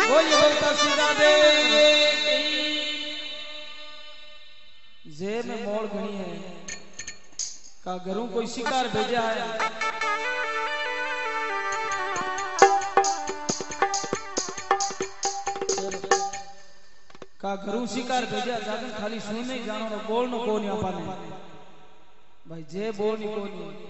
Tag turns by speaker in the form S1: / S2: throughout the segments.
S1: बोलिए बोलता सीधा दे जे में मोड़ घनी है का घरों कोई शिकार भेजा है का घरों शिकार भेजा जागन खाली सुन नहीं जानो न बोल न को नहीं आपाने भाई जे बोल नहीं को नहीं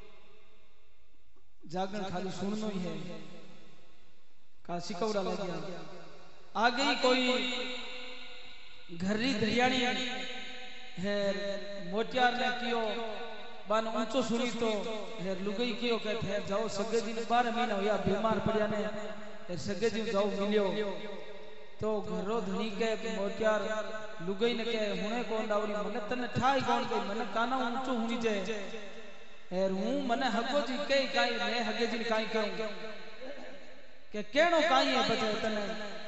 S1: जागन खाली सुननो ही है का शिकौड़ा लग गया आ गई कोई घरी दरियाणी है मोटियार ने कियो बान ऊंचो सुनी तो है लुगई कियो कहते है जाओ सगे दिन 12 महीना होया बीमार पड़या ने सगे दिन जाओ मिलियो तो घरो धनी के मोटियार लुगई ने के हुने कोन डावरी मने तने ठाई कोन गई मने काना ऊंचो हुनी जे एर हूं मने हगो जी कई काई मैं हगे जी काई कहूं के केणो काई है बचे तने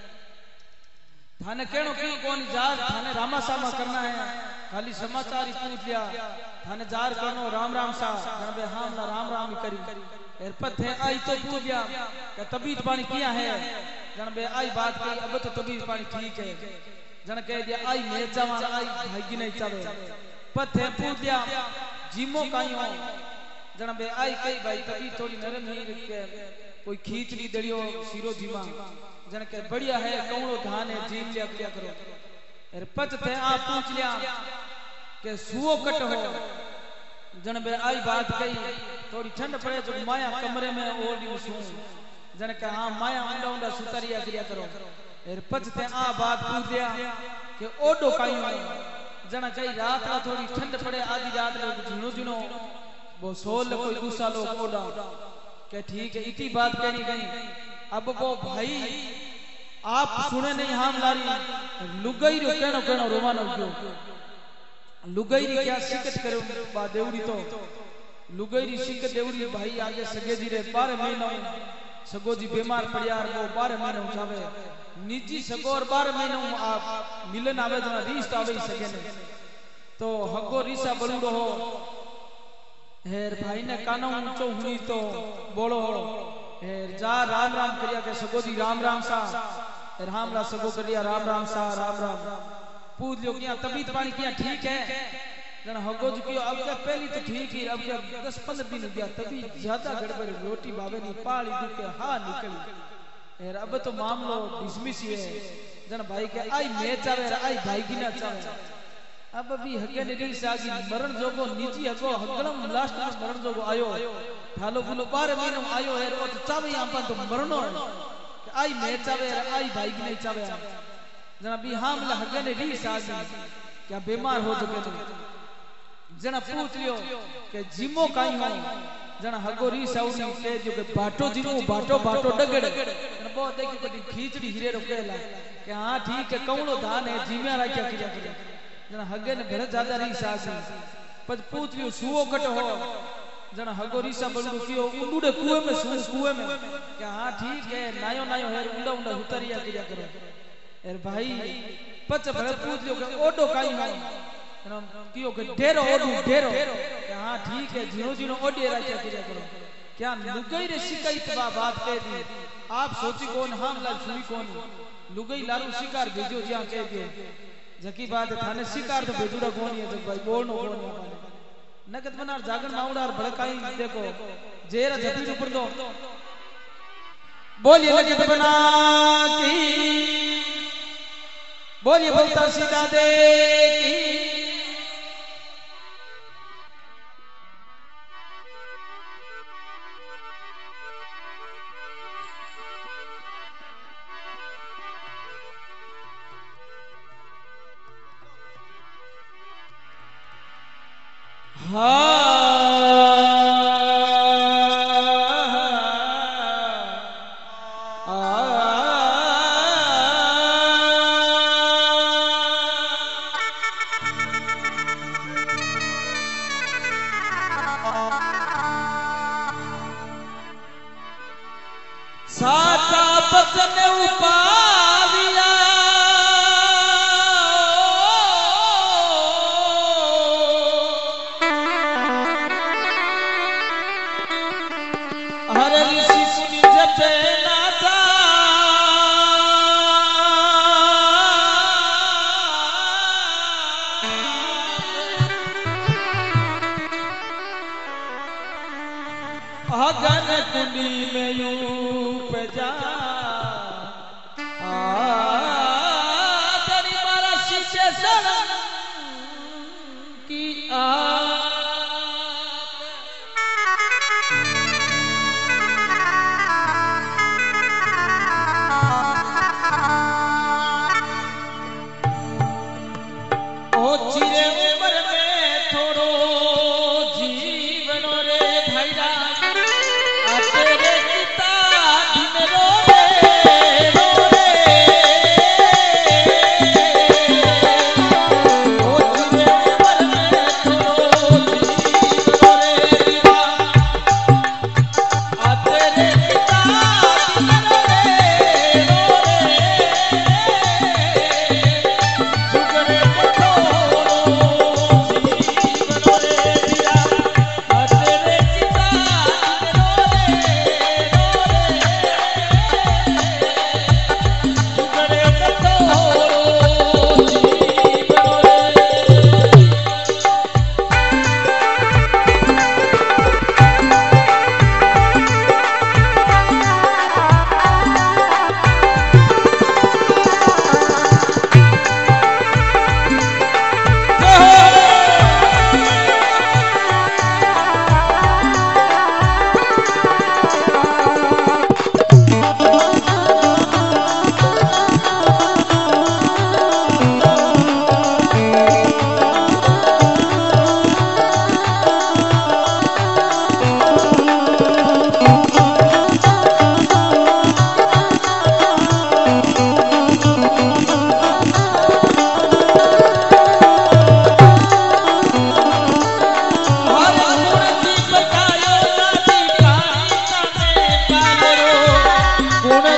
S1: थाने केणो की कोन जार थाने रामा सामा करना है खाली समाचार ही पूछ लिया थाने जार करनो राम राम सा जनबे हम ना राम राम ही करी एर पथे आई तो पूछ लिया के तबीयत पानी किया है जनबे आई बात कही अब तो तबीयत पानी ठीक है जन कह दिया आई मैं चावा आई भागी नहीं चावे पथे पूछ लिया जीमो काई हो जनबे आई कई भाई तबीयत थोड़ी नरम ही के कोई खींचड़ी दड़ियो सिरो जीमा जन के बढ़िया है कौड़ो धान है जीम लिया क्या करो अरे पच थे आप पूछ लिया के सुओ कट हो जन बे आई बात कही थोड़ी ठंड पड़े जो माया कमरे में ओढ़ी सू जन के हां माया उंडा उंडा सुतरिया क्रिया करो अरे पच थे आ बात पूछ लिया के ओडो काई हो जन कई रात रा थोड़ी ठंड पड़े आधी रात में जुनो जुनो वो सोल कोई गुस्सा लो ओडा के ठीक है इतनी बात कहनी गई अब वो भाई आप सुने नहीं हम लारी लुगाई रो केनो केनो रोमानो जो लुगाई री क्या शिकत करे बा देवड़ी तो लुगाई री शिकत देवड़ी भाई आगे सगे जी रे 12 महीना सगो जी बीमार पड़ियार वो 12 महीना जावे निजी सगो और 12 महीना आप मिलन आवे तो रिश्ता आवे सगे ने तो हगो रिसा बलूडो हो हेर भाई ने कानो ऊंचो हुई तो बोलो हेर जा राम राम करिया के सगो जी राम राम सा राम रा सगो करिया राम राम सा राम राम पूछ लियो क्या तबीयत पानी क्या ठीक है जन हगो जी की अब क्या पहली तो ठीक ही अब क्या 10-15 दिन गया तभी ज्यादा गड़बड़ रोटी बाबे नी पाली दुखे हां निकली हेर अब तो मामलो डिसमिस ही है जन भाई के आई मैं चावे आई भाई की ना चावे अब अभी हगे ने री सागी मरण जोगो निजी हगो हगलम लास्ट में मरण जोगो आयो थालो बुलो 12 महीनो आयो है और चावे आपन तो मरणो है आई मैं चावे आई भाई की नहीं चावे जना भी हमला हगे ने री सागी क्या बीमार हो चुके थे जना पूछ लियो के जिमो काई हो जना हगो री साउनी के जो के बाटो जिमो बाटो बाटो डगड़ न बहुत देखी कदी खीचड़ी हीरे रोकेला के हां ठीक है कौनो धान है जिम्या राख्या किया जना हगे ने घर ज्यादा री सासी पर पूछ लियो सुओ कट हो जना हगो रीसा बलडू कियो उडूडे कुएं में सू कुएं में क्या हां ठीक है नायो नायो है उंडा उंडा उतरिया किया करो एर भाई पच भले पूछ लियो के ओडो काई हो जना कियो के ढेरो ओडू ढेरो क्या हां ठीक है जीरो जीरो ओडे राख्या किया करो क्या लुगाई रे शिकायत बा बात कह दी आप सोची कौन हां ला सुई कौन लुगाई लारू शिकार भेजो ज्या कह दियो जकी बात है थाने शिकार तो भेजुड़ा कोनी है जब भाई बोलनो कोनी है नगद बनार जागरण माउडार भड़काई देखो जेरा जपी ऊपर दो बोलिए नगद बना की बोलिए बोलता सीधा दे की साता बदन उपाविया हर ऋषि मुनि जपे नाथा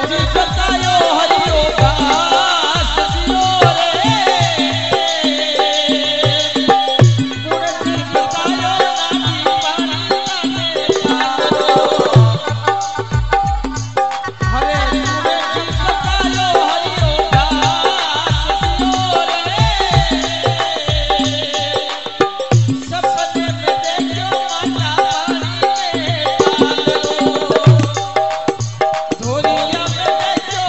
S1: जी बतायो हरियो दास जियो रे गुण जी बतायो नागी पानी काने पारो हरे गुण जी बतायो हरियो दास जियो रे सपने में देखो माता पानी में पालो धोरिया में देखो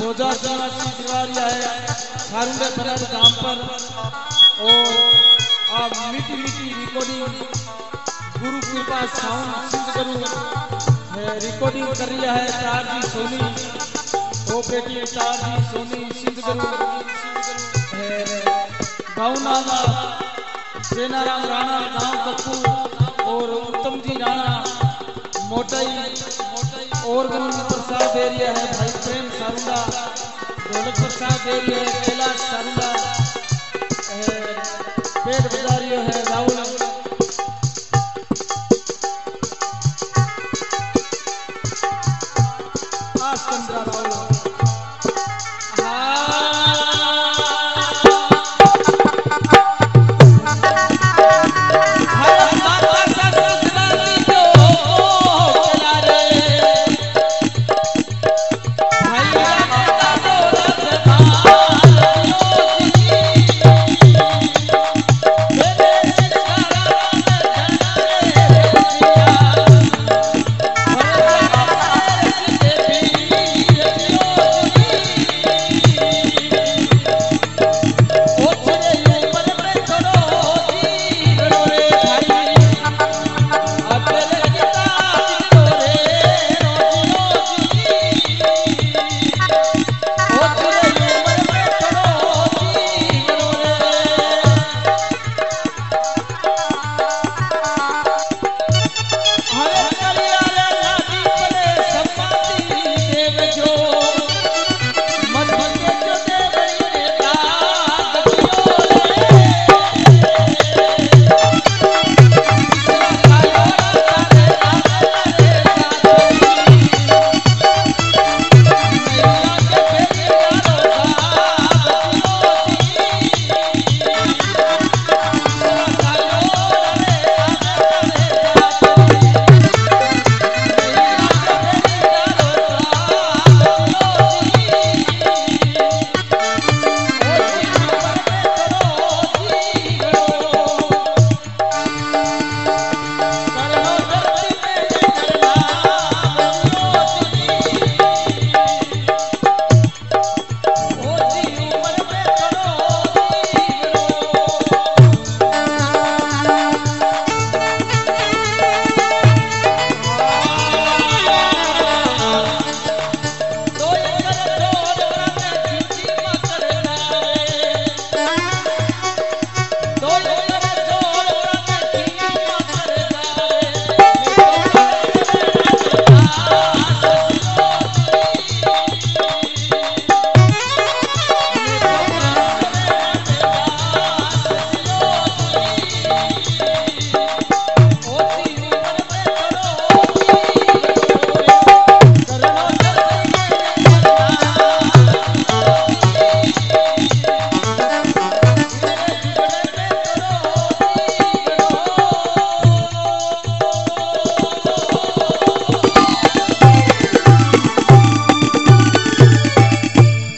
S1: जोजा निवासी तिवारिया है खारुंडे फरद गांव पर और आप मीठी मीठी रिकॉर्डिंग गुरु कृपा साउंड सिद्ध करूं रिकॉर्डिंग कर रही है चार जी सोनी ऑपरेटिव चार जी सोनी सिद्ध करूं गाँव नाला सेनाराम राणा गांव कप्पू और उत्तम जी राणा मोटाई और गणेश प्रसाद एरिया है भाई प्रेम सारुंडा दौलत प्रसाद एरिया है कैलाश सारुंडा पेट बजारियो है राहुल आसचंद्रा राहुल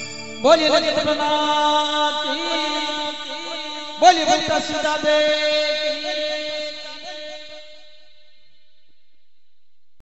S1: बोलिए बोलिए सीता दे।